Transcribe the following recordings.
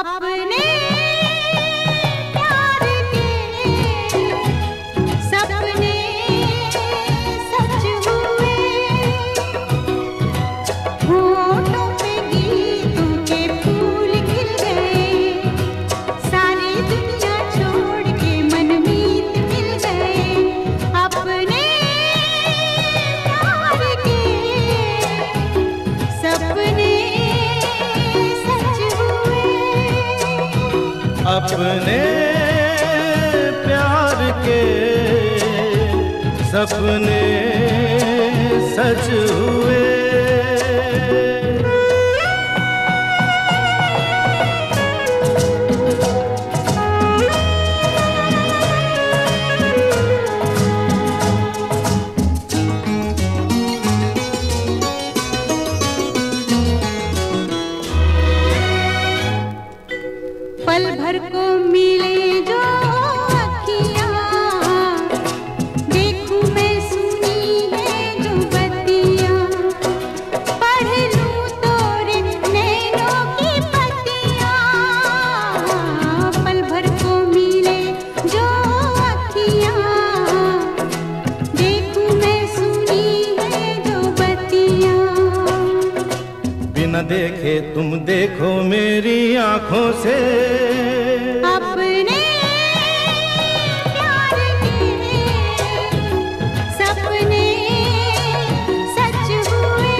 अपने प्यार के सपने सच हुए, होठों पे गीतों के फूल खिल गए, सारी दुनिया छोड़ के मनमीत मिल गए। अपने प्यार के सपने अपने प्यार के सपने सच हुए। पल भर को मिले जो अखियाँ, देखूं मैं सुनी है जो बत्तियाँ, पढ़ लूं तोरे नैनों की पत्तियाँ। पल भर को मिले जो अखियाँ, देखूं मैं सुनी है जो बत्तियाँ। बिना देखे तुम देखो मेरी आंखों से, अपने प्यार के सपने सच हुए।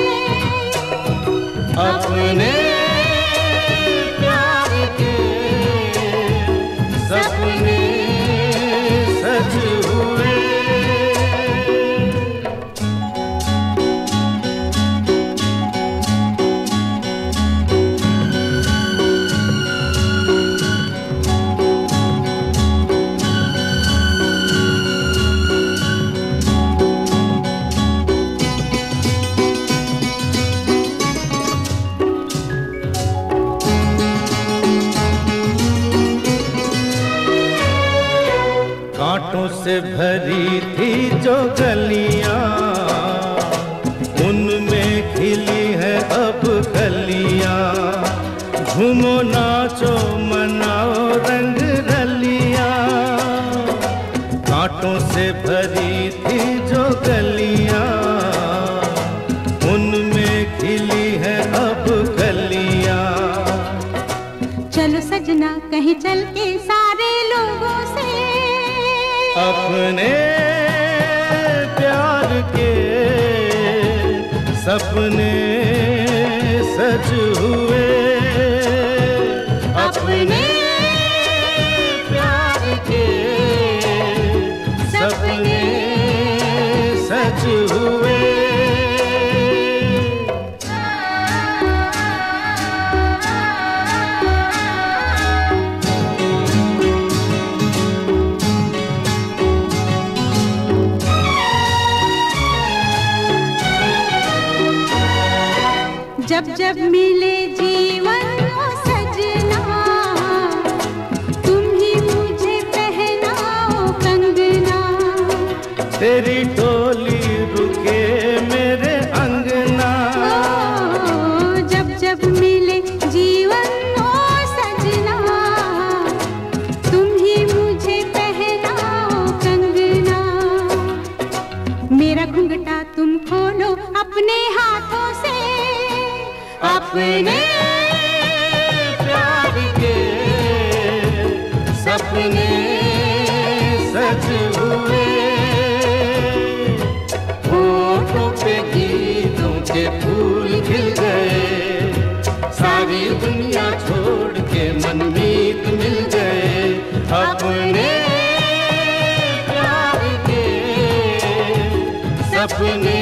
अपने प्यार के सपने सच हुए। कांटों से भरी थी जो गलियां, उनमें खिली है अब कलियां। झूमो नाचो मनाओ रंग रलियां। कांटों से भरी थी जो गलियां, उनमें खिली है अब कलियां। चलो सजना कहीं चल के सारे लोगों से, अपने प्यार के सपने सच हुए। अपने प्यार के सपने सच हुए। जब जब मिले जीवन ओ सजना, तुम ही मुझे पहनाओ कंगना। तेरी टोली रुके मेरे अंगना। जब जब मिले जीवन ओ सजना, तुम ही मुझे पहनाओ कंगना। मेरा घुंघटा तुम खोलो अपने हाथों से, अपने प्यार के सपने सच हुए। होठों पे गीतों के फूल खिल गए, सारी दुनिया छोड़ के मनमीत मिल गए। अपने प्यार के सपने